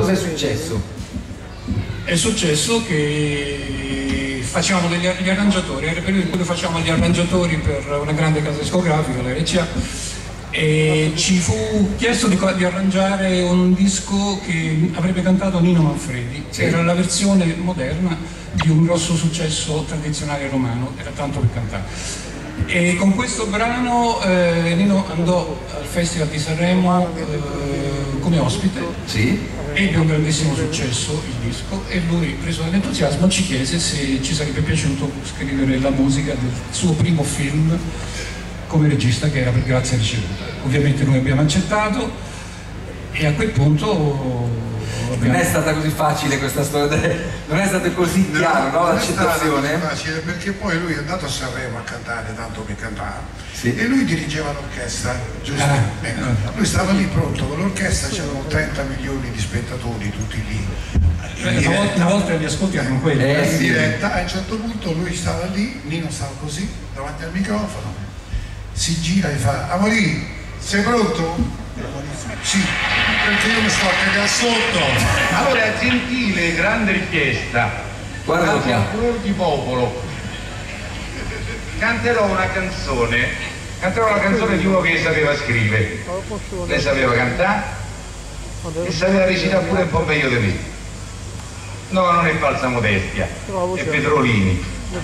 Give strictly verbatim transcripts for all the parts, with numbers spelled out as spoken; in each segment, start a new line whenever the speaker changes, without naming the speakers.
cosa è successo?
È successo che facevamo degli gli arrangiatori, era il periodo in cui facevamo gli arrangiatori per una grande casa discografica, la R C A, e ci fu chiesto di, di arrangiare un disco che avrebbe cantato Nino Manfredi, sì. Era la versione moderna di un grosso successo tradizionale romano, era tanto per cantare. E con questo brano eh, Nino andò al Festival di Sanremo eh, come ospite, sì. Ebbe un grandissimo successo il disco e lui, preso dall'entusiasmo, ci chiese se ci sarebbe piaciuto scrivere la musica del suo primo film come regista, che era Per Grazia Ricevuta. Ovviamente noi abbiamo accettato e a quel punto
non è stata così facile questa storia, non è stato così chiaro, no, l'accettazione?
Non è facile perché poi lui è andato a Sanremo a cantare, tanto che cantava, sì. E lui dirigeva l'orchestra, giusto? Ah, ecco. Lui stava lì pronto con l'orchestra, c'erano trenta milioni di spettatori tutti lì.
Una volta, una volta gli ascolti erano quelli.
Eh, in sì. diretta, a un certo punto lui stava lì, Nino stava così, davanti al microfono, si gira e fa: Amorì, sei pronto? Sì, perché io mi sto a cagare sotto.
Allora, gentile, grande richiesta, davanti al furor di popolo canterò una canzone, canterò la canzone di uno che sapeva scrivere, lei sapeva cantare e sapeva recitare pure un po' meglio di me. No, non è falsa modestia, è Petrolini.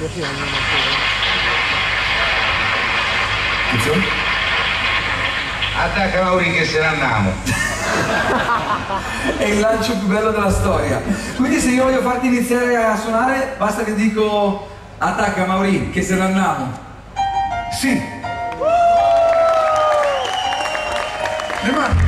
Attacca Mauri che se ne andiamo.
È il lancio più bello della storia. Quindi se io voglio farti iniziare a suonare, basta che dico attacca Mauri che se ne andiamo. Sì.
Le mani.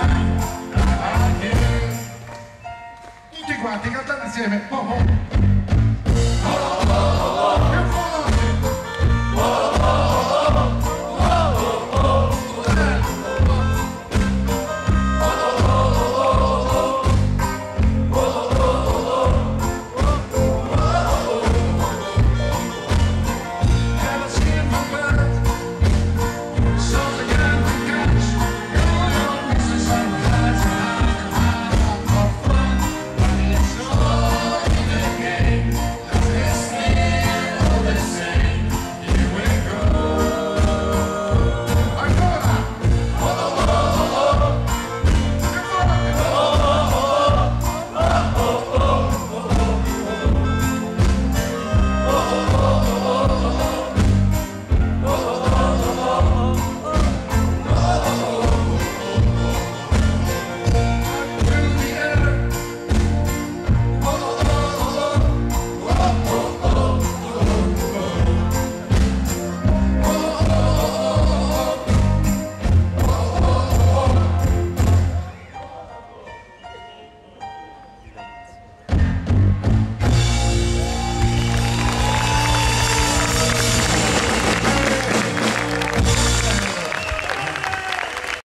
Tutti quanti cantate insieme. Oh, oh.